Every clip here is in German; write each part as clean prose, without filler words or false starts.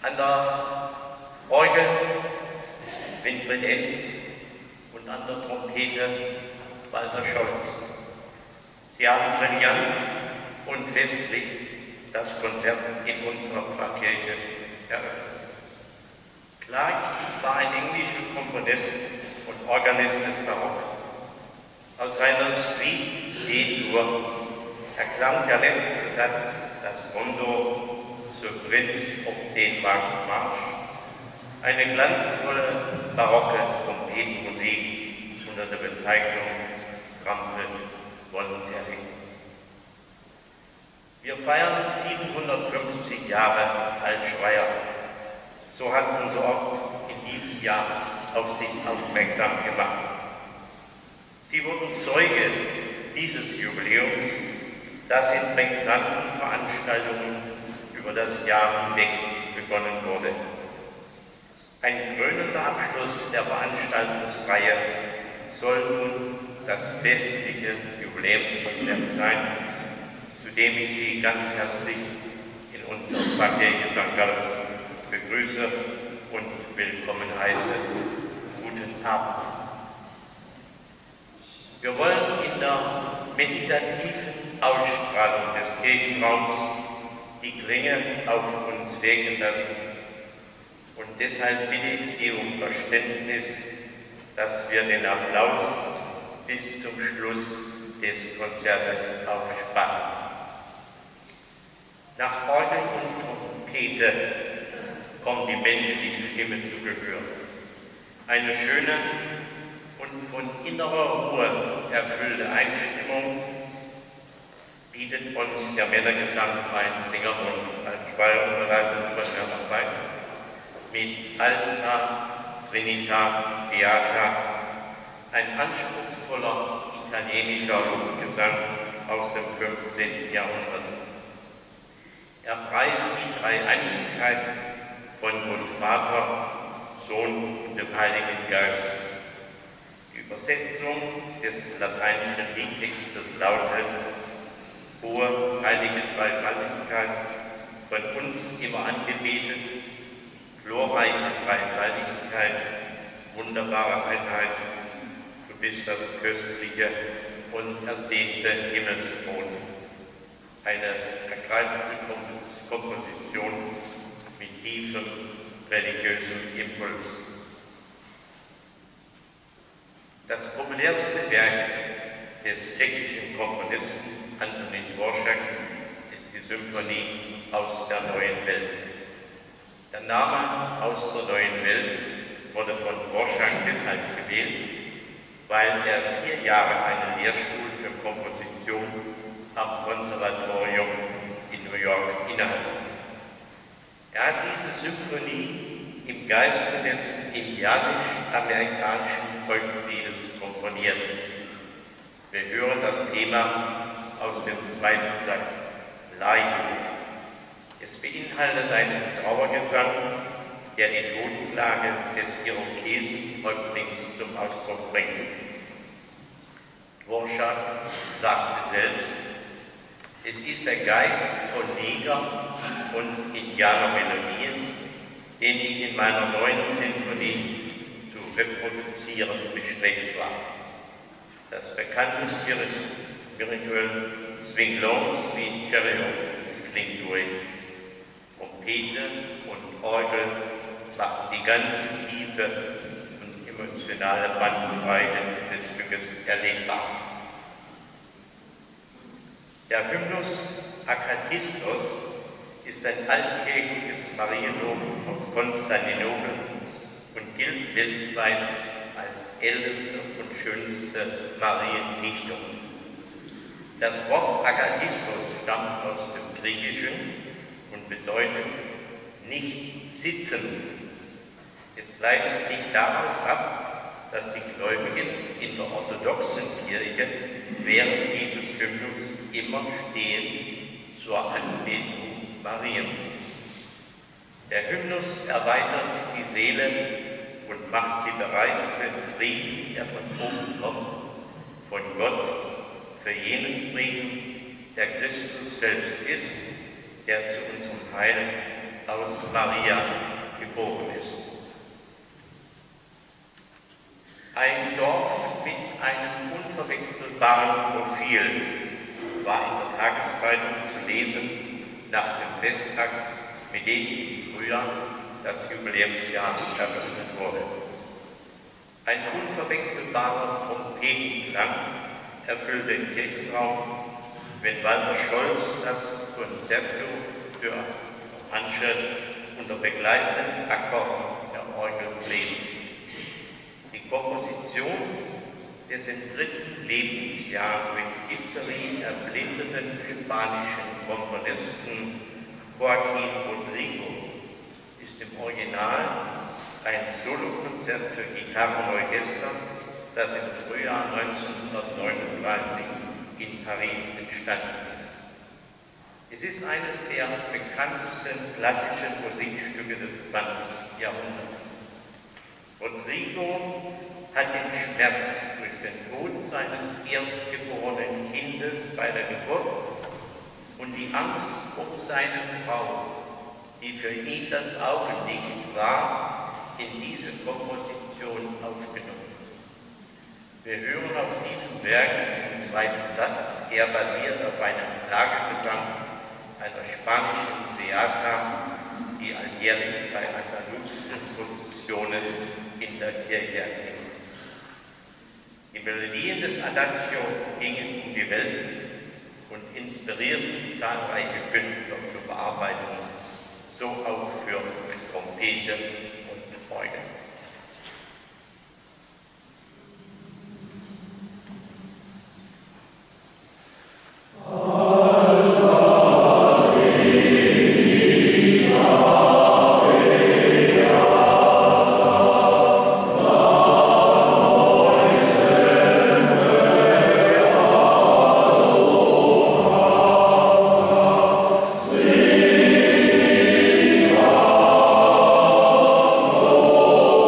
An der Orgel Winfried Enz und an der Trompete Walter Scholz. Sie haben brillant und festlich das Konzert in unserer Pfarrkirche eröffnet. Clark war ein englischer Komponist und Organist des Barock. Aus seiner Suite D-Dur erklang der letzte Satz, das Rondo zur Prinz auf Dänemark Marsch, eine glanzvolle barocke Trompetenmusik unter der Bezeichnung Trampe Volontäre. Wir feiern 750 Jahre Altschweier. So hat unser Ort in diesem Jahr auf sich aufmerksam gemacht. Sie wurden Zeuge dieses Jubiläums, das in prägnanten Veranstaltungen über das Jahr hinweg begonnen wurde. Ein krönender Abschluss der Veranstaltungsreihe soll nun das festliche Jubiläumskonzert sein, zu dem ich Sie ganz herzlich in unserer Pfarrkirche St. Gallen begrüße und willkommen heiße. Guten Abend. Wir wollen in der meditativen Ausstrahlung des Kirchenraums die Klinge auf uns wirken lassen. Und deshalb bitte ich Sie um Verständnis, dass wir den Applaus bis zum Schluss des Konzertes aufspannen. Nach Orgel und Trompete kommt die menschliche Stimme zu Gehör. Eine schöne und von innerer Ruhe erfüllte Einstimmung bietet uns der Männergesangverein Singerbund als Schweierunterleitung von Herrn Wein mit Alta, Trinita, Beata, ein anspruchsvoller italienischer Gesang aus dem 15. Jahrhundert. Er preist die Dreieinigkeit von Gott Vater, Sohn und dem Heiligen Geist. Die Übersetzung des lateinischen Liedtextes lautet: Hohe heilige Dreifaltigkeit, von uns immer angebetet, glorreiche Dreifaltigkeit, wunderbare Einheit, du bist das köstliche und ersehnte Himmelsbrot. Eine ergreifende Komposition mit tiefem religiösem Impuls. Das populärste Werk des tschechischen Komponisten Antonín Dvořák ist die Symphonie aus der Neuen Welt. Der Name aus der Neuen Welt wurde von Dvořák deshalb gewählt, weil er 4 Jahre einen Lehrstuhl für Komposition am Konservatorium in New York innehatte. Er hat diese Symphonie im Geiste des indianisch-amerikanischen Volksliedes komponiert. Wir hören das Thema aus dem 2. Satz, Laie. Es beinhaltet einen Trauergesang, der die Totenklage des Irokesenhäuptlings zum Ausdruck bringt. Dvořák sagte selbst, es ist der Geist von Neger- und Indianermelodien, den ich in meiner 9. Sinfonie zu reproduzieren bestrebt war. Das bekannte Spiritual Swing Low, Sweet Chariot klingt durch. Trompete und Orgel macht die ganze Tiefe und emotionale Bandbreite des Stückes erlebbar. Der Hymnus Akathistos ist ein altkirchliches Mariendom aus Konstantinopel und gilt weltweit als älteste und schönste Mariendichtung. Das Wort Akathistos stammt aus dem Griechischen und bedeutet nicht sitzen. Es leitet sich daraus ab, dass die Gläubigen in der orthodoxen Kirche während dieses Hymnus immer stehen zur Anbetung Mariens. Der Hymnus erweitert die Seele und macht sie bereit für den Frieden, der von oben kommt, von Gott, für jenen Frieden, der Christus selbst ist, der zu unserem Heil aus Maria geboren ist. Ein Dorf mit einem unverwechselbaren Profil war in der Tageszeitung zu lesen nach dem Festtag, mit dem im Frühjahr das Jubiläumsjahr eröffnet wurde. Ein unverwechselbarer Trompetenklang erfüllte den Kirchenraum, wenn Walter Scholz das Concerto für Anschrift unter begleitenden Akkorden der Orgel bläst. Die Komposition dessen dritten Lebensjahr mit Hitzerin erblindeten spanischen Komponisten Joaquín Rodrigo ist im Original ein Solokonzert für Gitarre und Orchester, das im Frühjahr 1939 in Paris entstanden ist. Es ist eines der bekanntesten klassischen Musikstücke des 20. Jahrhunderts. Rodrigo hat den Schmerz durch den Tod seines erstgeborenen Kindes bei der Geburt und die Angst um seine Frau, die für ihn das Augenlicht war, in diese Komposition aufgenommen. Wir hören aus diesem Werk den zweiten Satz. Er basiert auf einem Klagegesang einer spanischen Seata, die alljährlich bei andaluzischen Prozessionen in der Kirche erklingt. Die Melodien des Adagio gingen um die Welt und inspirierten zahlreiche Künstler zur Bearbeitung, so auch für Trompete und Orgel. Oh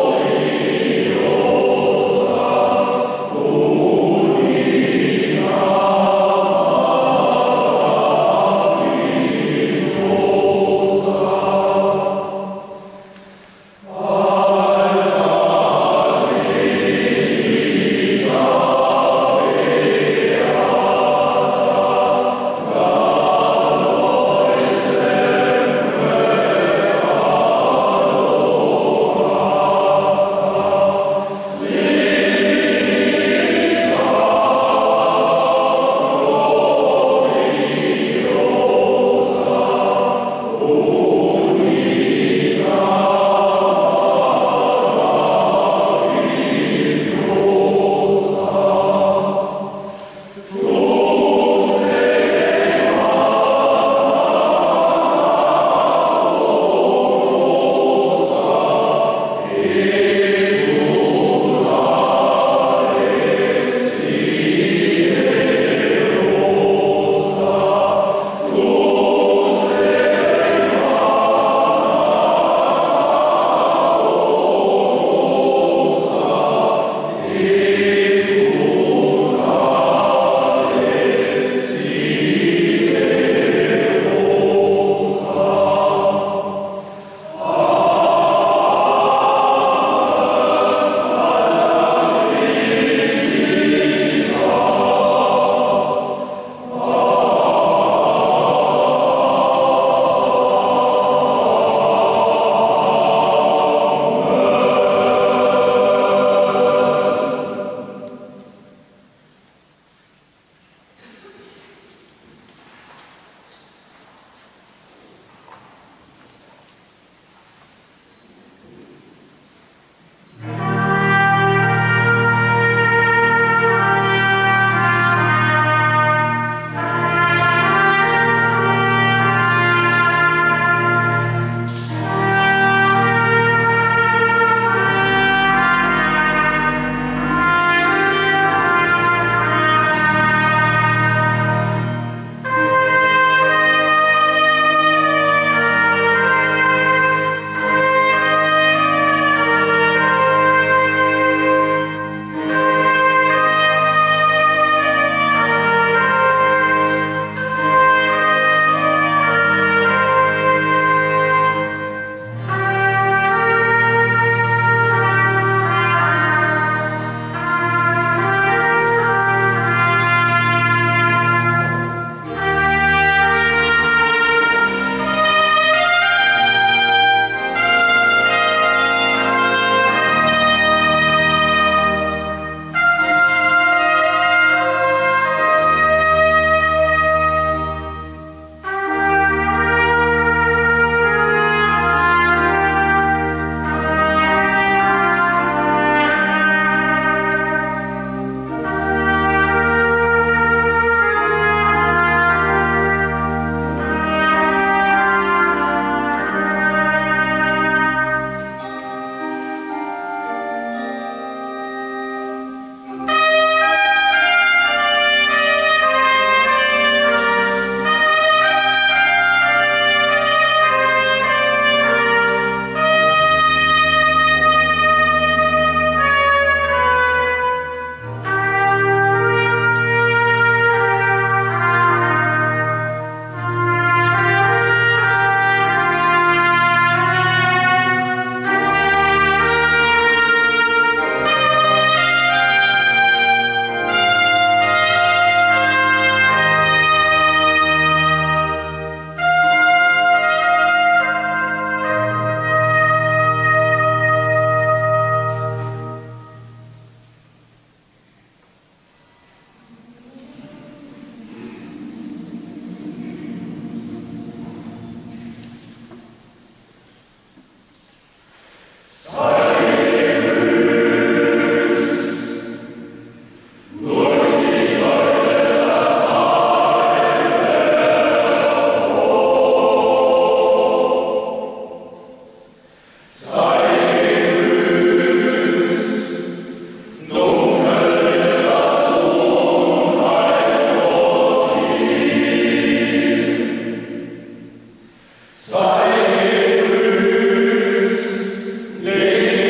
Sei gegrüßt,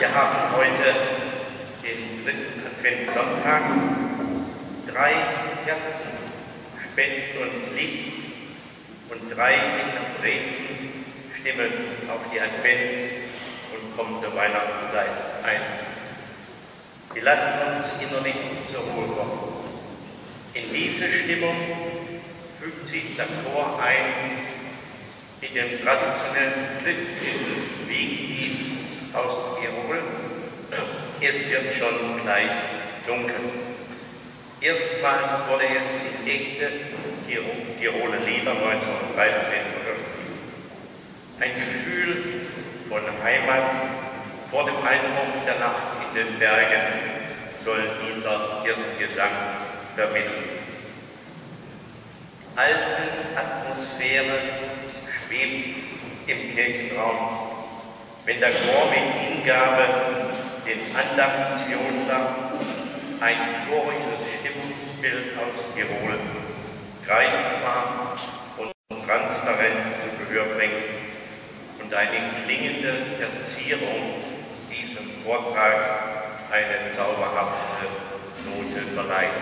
Wir haben heute den 3. Adventssonntag. 3 Kerzen, Spend und Licht und 3 Interpreten stimmen auf die Advent- und kommende Weihnachtszeit ein. Wir lassen uns innerlich zur Ruhe kommen. In diese Stimmung fügt sich der Chor ein mit dem traditionellen christlichen Wiegenlied aus Tirol. Es wird schon gleich dunkel. Erstmals wurde es in echte Tiroler Lieder 1913 veröffentlicht. Ein Gefühl von Heimat vor dem Einbruch der Nacht in den Bergen soll dieser Kirchengesang vermitteln. Alte Atmosphäre schwebt im Kirchenraum, wenn der Chor mit Hingabe den Andachtsjodler, ein chorisches Stimmungsbild aus Tirol, greifbar und transparent zu Gehör bringt und eine klingende Verzierung diesem Vortrag eine zauberhafte Note verleiht.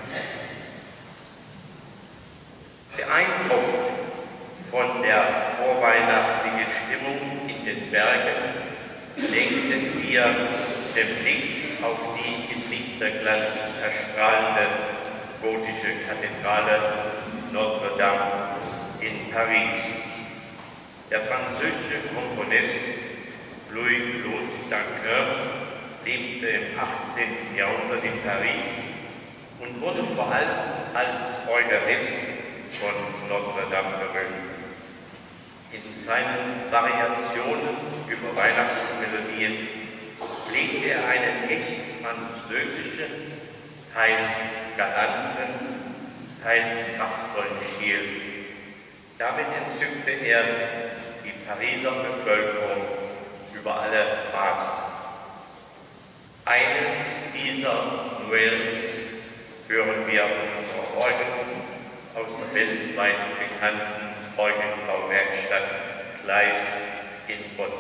Beeindruckt von der vorweihnachtlichen Stimmung in den Bergen lenkten wir den Blick auf die im Lichterglanz erstrahlende gotische Kathedrale Notre Dame in Paris. Der französische Komponist Louis-Claude Dancun lebte im 18. Jahrhundert in Paris und wurde vor allem als Organist von Notre Dame berühmt. In seinen Variationen über Weihnachtsmelodien pflegte er einen echt französischen, teils galanten, teils kraftvollen Stil. Damit entzückte er die Pariser Bevölkerung über alle Maßen. Eines dieser Noëls hören wir unserer Orgel aus der weltweit bekannten Orgelbauwerkstatt Kleist in Bonn.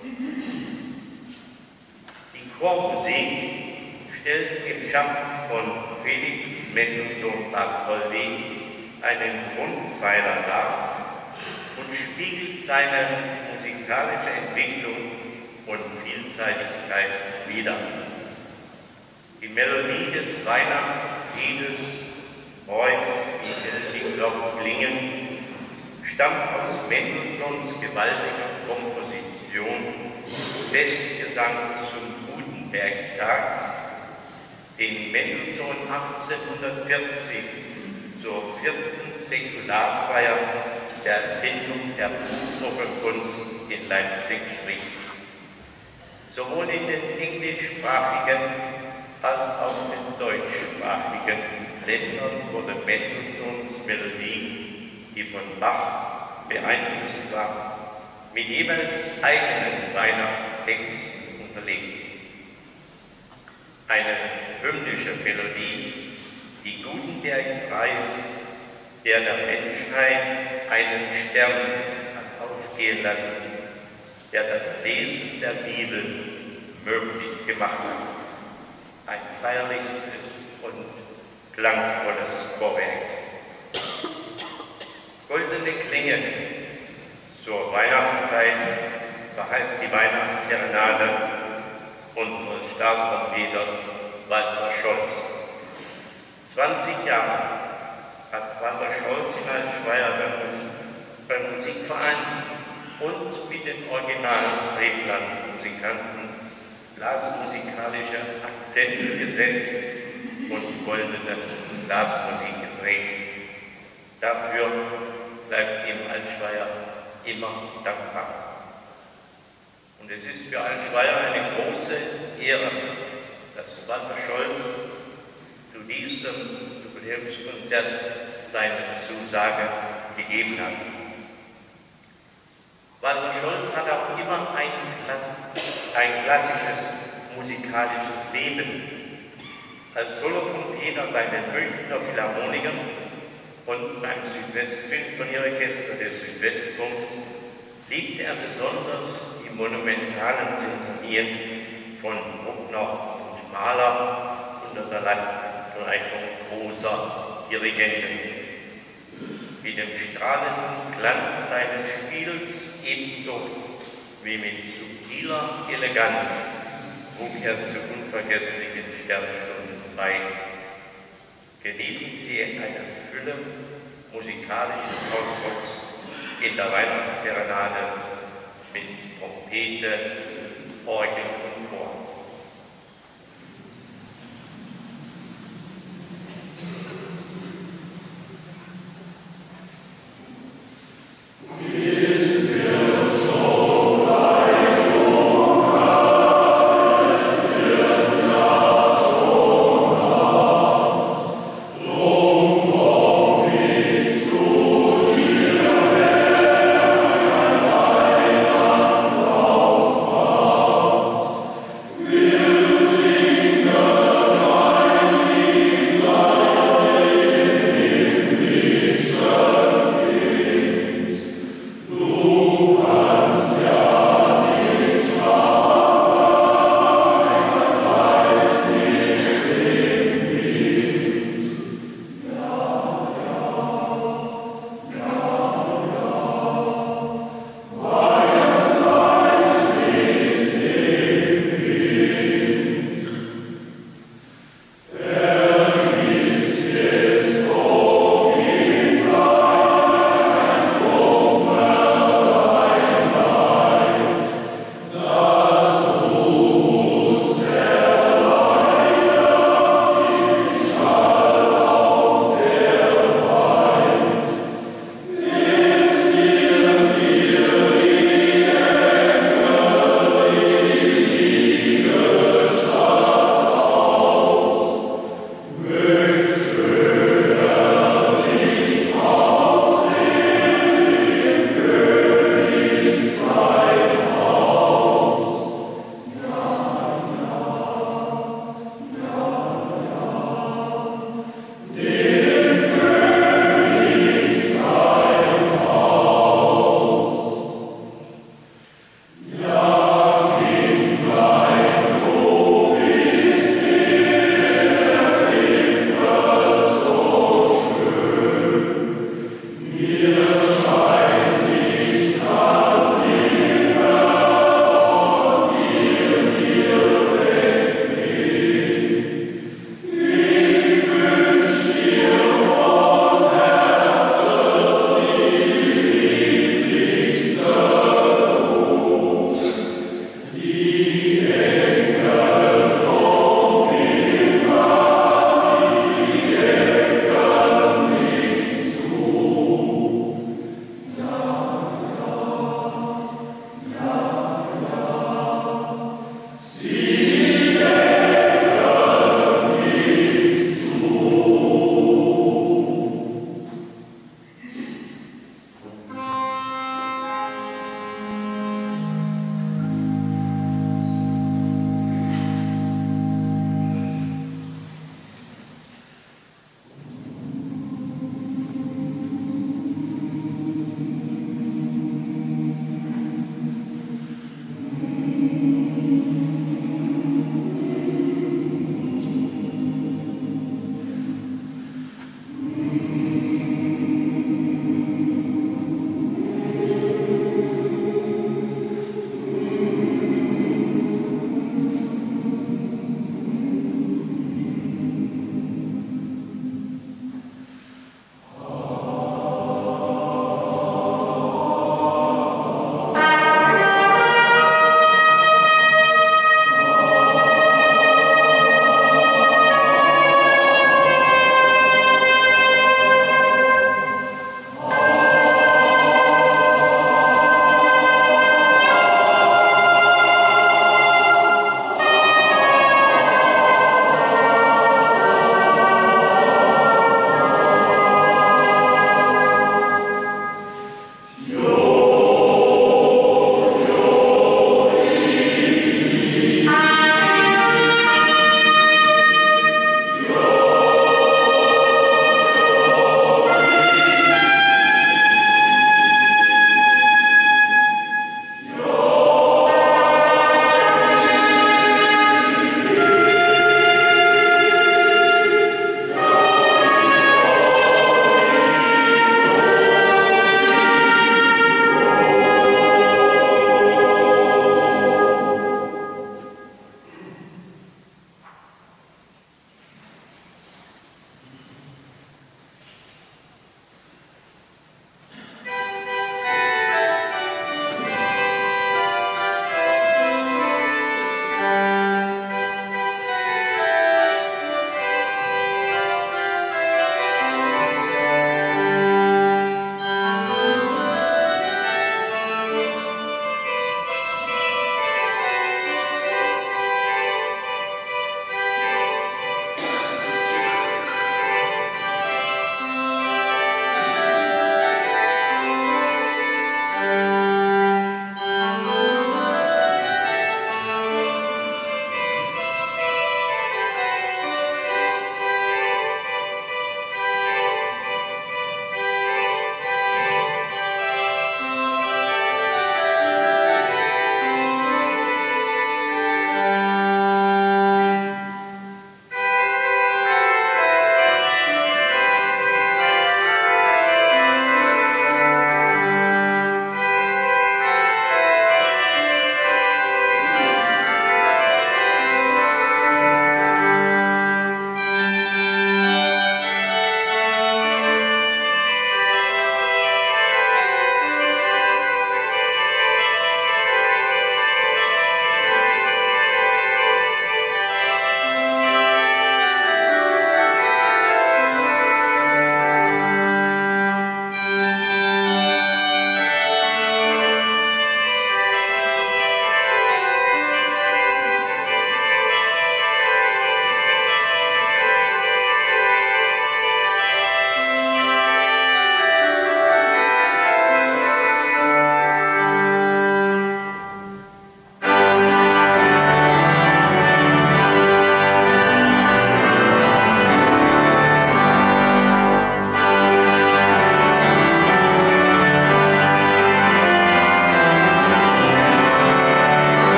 Die Chormusik stellt im Schaffen von Felix Mendelssohn Bartholdy einen Grundpfeiler dar und spiegelt seine musikalische Entwicklung und Vielseitigkeit wider. Die Melodie des Weihnachtsliedes "Heute, wie hell die Glocken klingen" stammt aus Mendelssohns gewaltiger Komposition Festgesang zum Gutenbergtag, den Mendelssohn 1840 zur 4. Säkularfeier der Erfindung der Buchdruckerkunst in Leipzig schrieb. Sowohl in den englischsprachigen als auch in deutschsprachigen Ländern wurde Mendelssohns Melodie, die von Bach beeinflusst war, mit jeweils eigenen Weihnachtstexten unterlegt. Eine hymnische Melodie, die Gutenberg-Preis, der der Menschheit einen Stern hat aufgehen lassen, der das Lesen der Bibel möglich gemacht hat. Ein feierliches und klangvolles Chorwerk. Goldene Klänge zur Weihnachtszeit verheißt die Weihnachtsserenade unseres Staatstrompeters Walter Scholz. 20 Jahre hat Walter Scholz in Altschweier beim Musikverein und mit den originalen Rebland-Musikanten blasmusikalische Akzente gesetzt und goldene Blasmusik geprägt. Dafür bleibt ihm Altschweier immer dankbar. Und es ist für Altschweier eine große Ehre, dass Walter Scholz zu diesem Jubiläumskonzert seine Zusage gegeben hat. Walter Scholz hat auch immer ein klassisches musikalisches Leben. Als Solotrompeter bei den Münchner Philharmonikern und beim Südwestsymphonieorchester des Südwestfunks liebte er besonders die monumentalen Sinfonien von Bruckner und Mahler unter der Leitung großer Dirigenten. Mit dem strahlenden Glanz seines Spiels ebenso wie mit subtiler Eleganz trug er zu unvergesslichen Sternstunden bei. Genießen Sie eine Fülle musikalischen Ausdrucks in der Weihnachtsserenade mit Trompete, Orgel und Chor.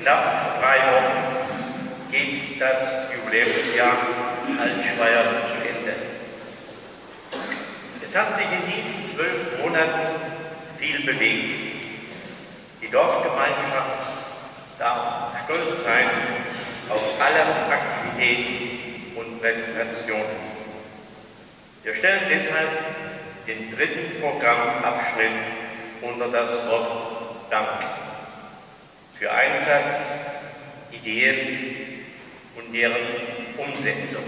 knapp 3 Wochen geht das Jubiläumsjahr Altschweier zu Ende. Es hat sich in diesen 12 Monaten viel bewegt. Die Dorfgemeinschaft darf stolz sein auf alle Aktivitäten und Präsentationen. Wir stellen deshalb den 3. Programmabschnitt unter das Wort Dank für Einsatz, Ideen und deren Umsetzung.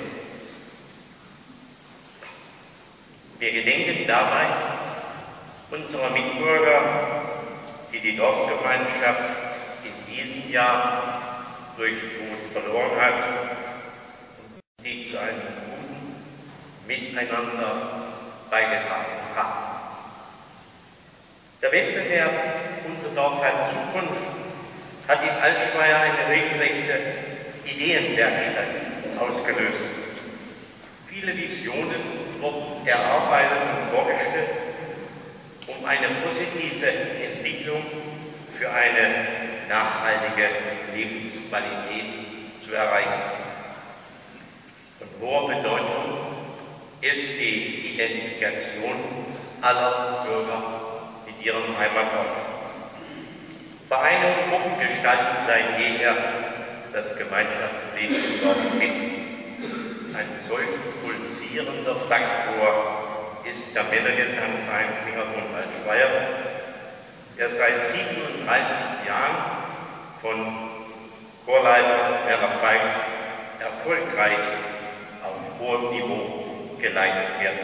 Wir gedenken dabei unserer Mitbürger, die die Dorfgemeinschaft in diesem Jahr durch Tod verloren hat und die zu einem guten Miteinander beigetragen haben. Der Wettbewerb Unser Dorf hat Zukunft hat in Altschweier eine regelrechte Ideenwerkstatt ausgelöst. Viele Visionen wurden erarbeitet und vorgestellt, um eine positive Entwicklung für eine nachhaltige Lebensqualität zu erreichen. Von hoher Bedeutung ist die Identifikation aller Bürger mit ihrem Heimatort. Vereine und Gruppen gestalten seit jeher das Gemeinschaftsleben im Dorf mit. Ein solch pulsierender Faktor ist der Männergitarrenverein Fingerbund Altschweier, der seit 37 Jahren von Chorleiter Werner Feig erfolgreich auf hohem Niveau geleitet wird.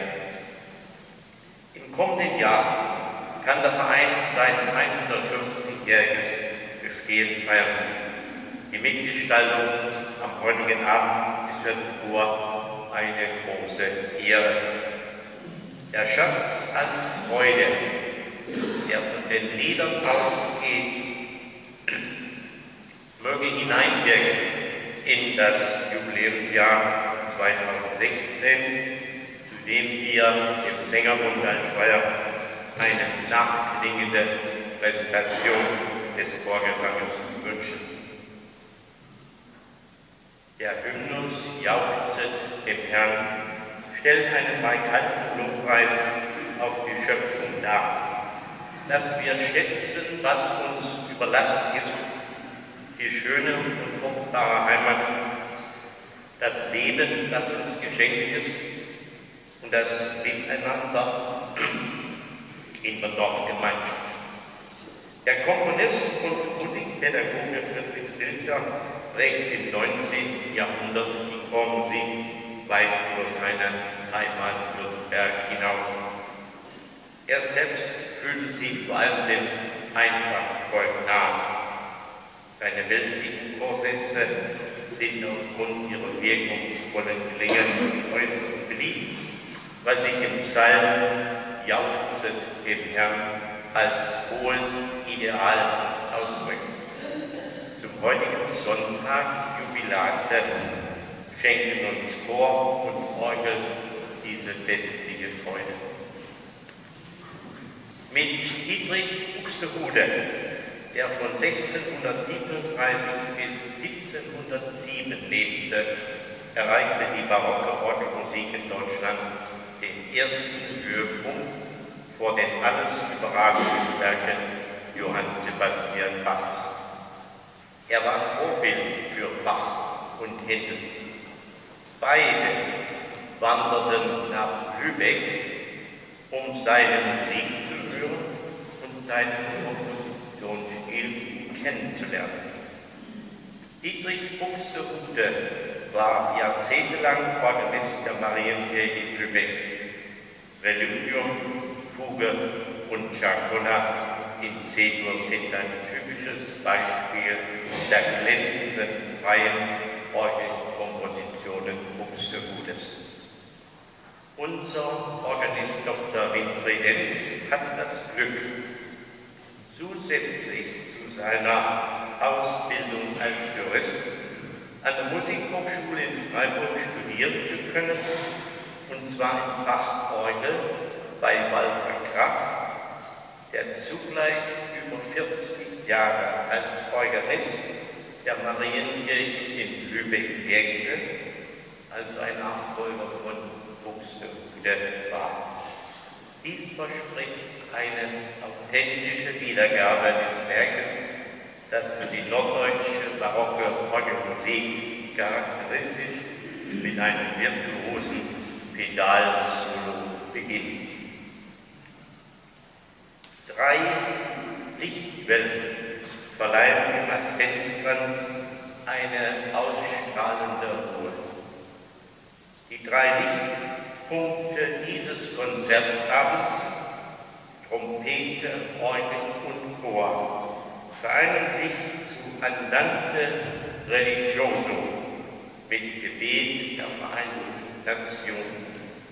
Im kommenden Jahr kann der Verein sein 150-jähriges Bestehen feiern. Die Mitgestaltung am heutigen Abend ist für den Chor eine große Ehre. Der Schatz an Freude, der von den Liedern ausgeht, möge hineinwirken in das Jubiläumsjahr 2016, zu dem wir dem Sängerbund Altschweier eine nachklingende Präsentation des Chorgesanges wünschen. Der Hymnus jauchzet dem Herrn, stellt einen markanten Lobpreis auf die Schöpfung dar, dass wir schätzen, was uns überlassen ist, die schöne und fruchtbare Heimat, das Leben, das uns geschenkt ist und das Miteinander in der Dorfgemeinschaft. Der Komponist und Musikpädagoge Friedrich Silcher prägt im 19. Jahrhundert die Chormusik weit über seine Heimat Württemberg hinaus. Er selbst fühlte sich vor allem dem Einfachvolk nahe. Seine weltlichen Vorsätze sind aufgrund ihrer wirkungsvollen Gelingen äußerst beliebt, was sich im Psalm jauchzet dem Herrn als hohes Ideal ausdrückt. Zum heutigen Sonntag Jubilate schenken uns Chor und Orgel diese festliche Freude. Mit Dietrich Buxtehude, der von 1637 bis 1707 lebte, erreichte die barocke Orgelmusik in Deutschland den ersten Höhepunkt vor den alles überragenden Werken Johann Sebastian Bachs. Er war Vorbild für Bach und Händel. Beide wanderten nach Lübeck, um seine Musik zu hören und seinen Kompositionsstil kennenzulernen. Dietrich Buxtehude war jahrzehntelang Organist der Marienkirche in Lübeck. Reludium, Fuge und Chaconat in C-Dur sind ein typisches Beispiel der glänzenden freien Orgelkompositionen Buxtehudes. Unser Organist Dr. Winfried Enz hat das Glück, zusätzlich zu seiner Ausbildung als Jurist an der Musikhochschule in Freiburg studieren zu können, und zwar im Fach Orgel bei Walter Kraft, der zugleich über 40 Jahre als Organist der Marienkirche in Lübeck-Bergte, also ein Nachfolger von Buxtehude war. Dies verspricht eine authentische Wiedergabe des Werkes, das für die norddeutsche barocke Orgelmusik charakteristisch mit einem virtuosen Pedalsolo beginnt. 3 Lichtquellen verleihen dem Adventskranz eine ausstrahlende Ruhe. Die 3 Lichtpunkte dieses Konzertabends, Trompete, Orgel und Chor, vereinen sich zu Andante Religioso mit Gebet der Vereinten Nationen.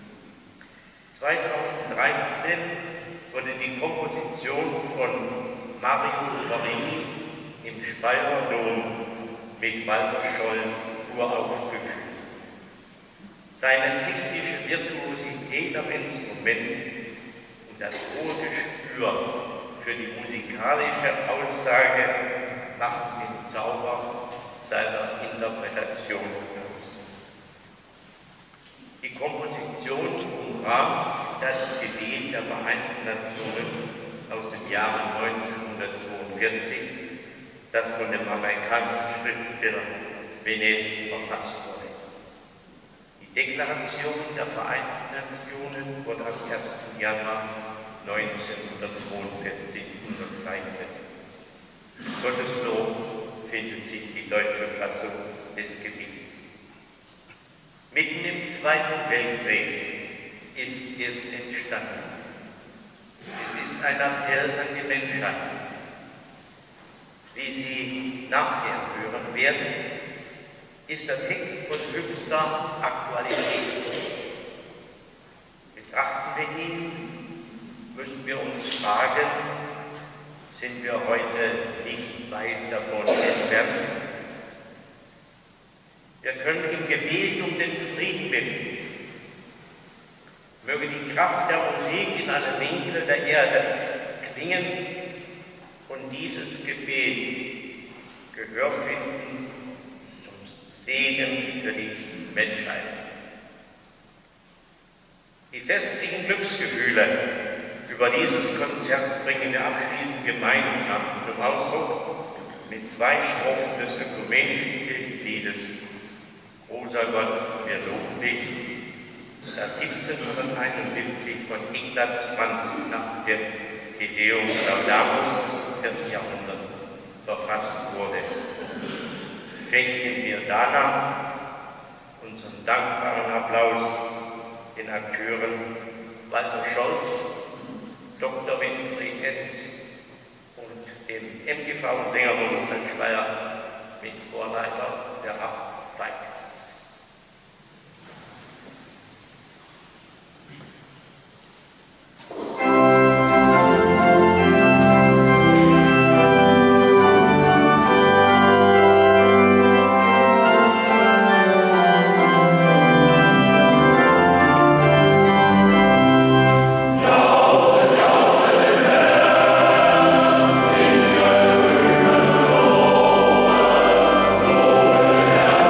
2013 wurde die Komposition von Mario Morini im Speyerer Dom mit Walter Scholz uraufgeführt. Seine technische Virtuosität am Instrument und das hohe Gespür für die musikalische Aussage machten den Zauber seiner Interpretation aus. Die Komposition umrahmt das Gebet der Vereinten Nationen aus dem Jahre 1942, das von dem amerikanischen Schriftsteller Bennett verfasst wurde. Die Deklaration der Vereinten Nationen wurde am 1. Januar 1942 unterzeichnet. Gottes Lob findet sich die deutsche Fassung des Gebets. Mitten im Zweiten Weltkrieg ist es entstanden. Es ist ein Appell an die Menschheit. Wie Sie nachher hören werden, ist der Text von höchster Aktualität. Betrachten wir ihn, müssen wir uns fragen, sind wir heute nicht weit davon entfernt? Wir können im Gebet um den Frieden bitten. Möge die Kraft der Musik in alle Winkel der Erde klingen und dieses Gebet Gehör finden zum Segen für die Menschheit. Die festlichen Glücksgefühle über dieses Konzert bringen wir abschließend gemeinsam zum Ausdruck mit 2 Strophen des ökumenischen Kirchenliedes Großer Gott, wir loben dich, das 1771 von Ignaz Franz nach dem Te Deum Laudamus des 4. Jahrhunderts verfasst wurde. Schenken wir danach unseren dankbaren Applaus den Akteuren Walter Scholz, Dr. Winfried Etz und dem MGV Sängerbund Speyer mit Chorleiter der Feig. Yeah.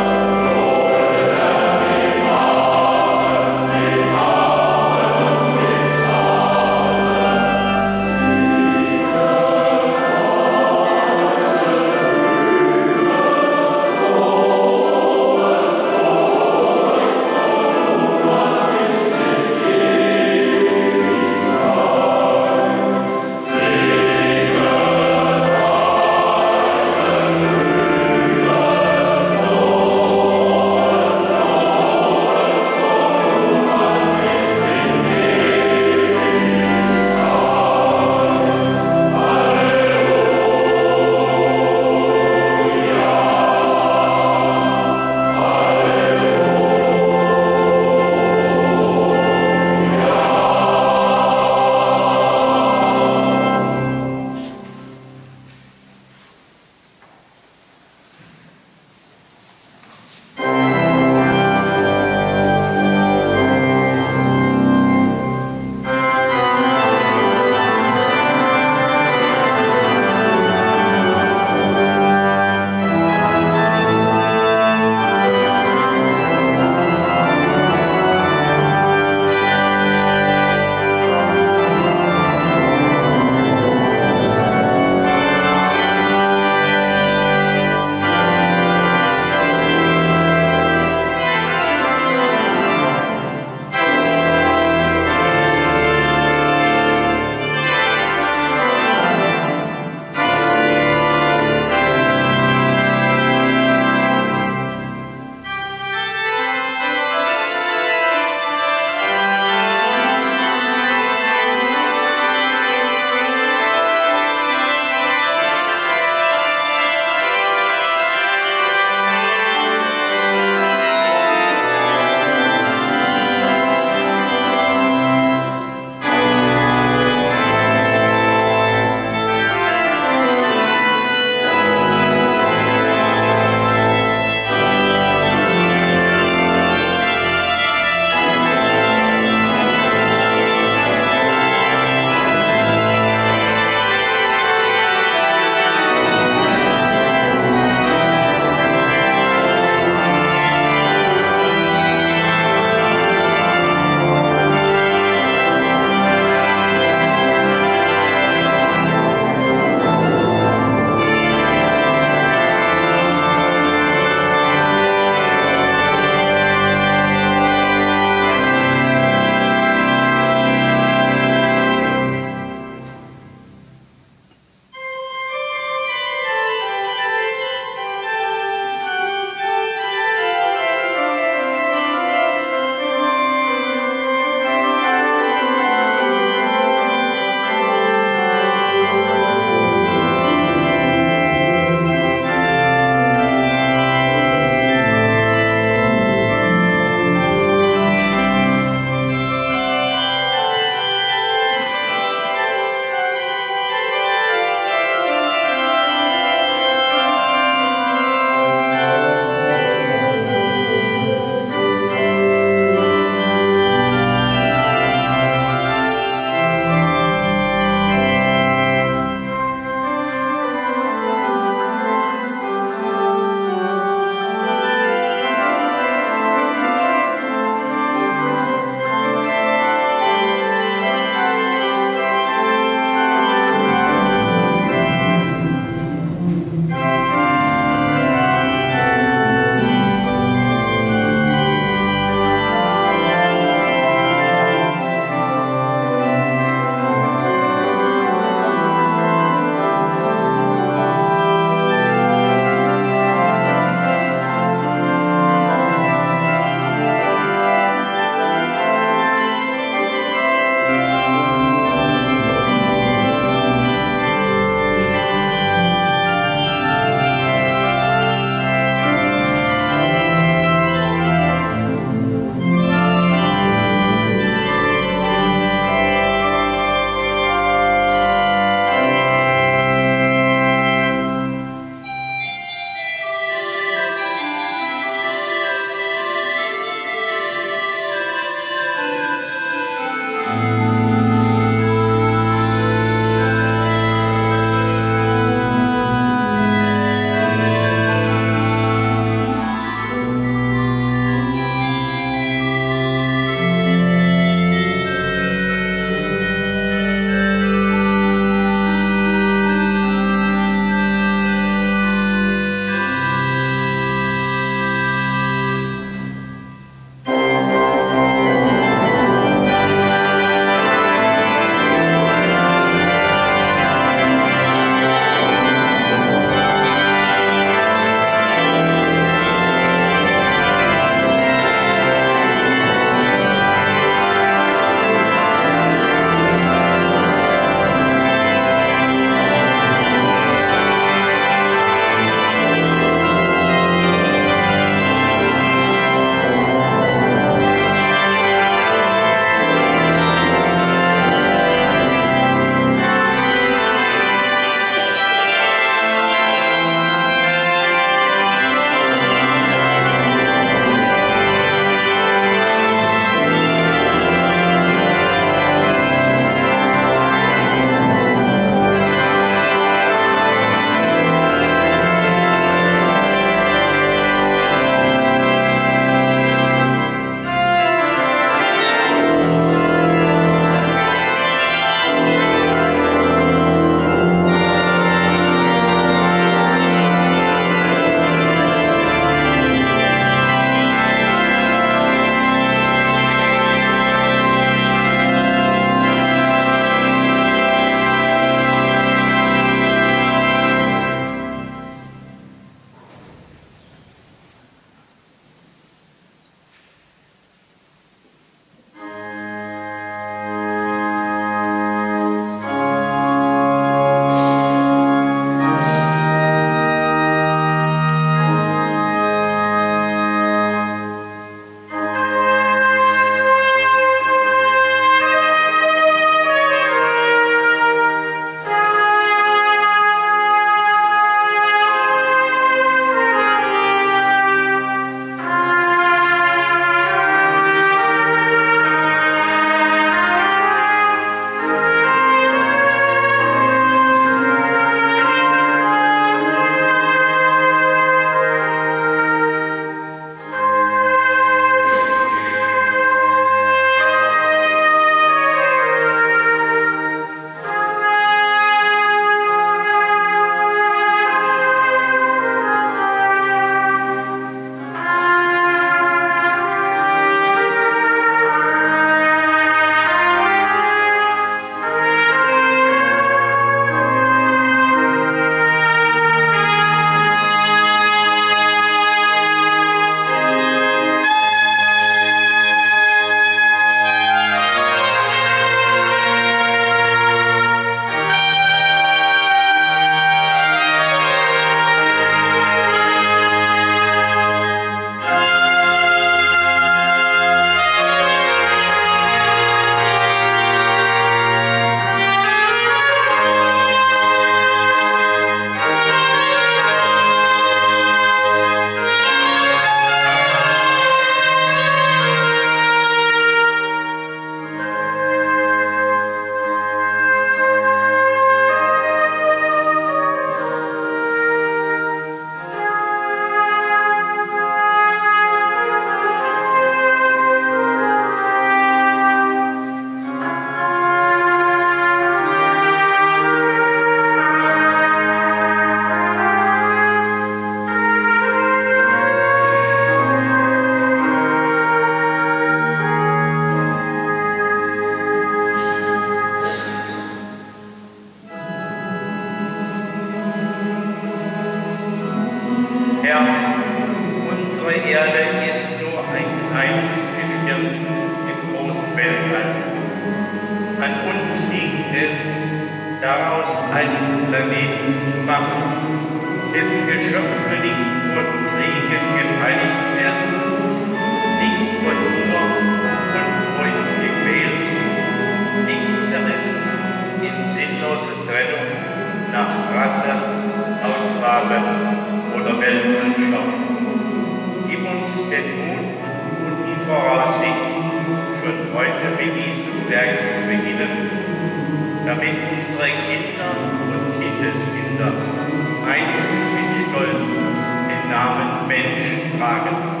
Erde ist nur ein kleines Fischchen im großen Weltall. An uns liegt es, daraus einen Planeten zu machen, dessen Geschöpfe nicht von Kriegen gepeinigt werden, nicht von Hunger und Furcht gequält, nicht zerrissen in sinnlose Trennung nach Rasse, Hautfarbe oder Weltanschauung. Gib uns den Mut und die Voraussicht, schon heute mit diesem Werk zu beginnen, damit unsere Kinder und Kindeskinder einst mit Stolz den Namen Mensch tragen.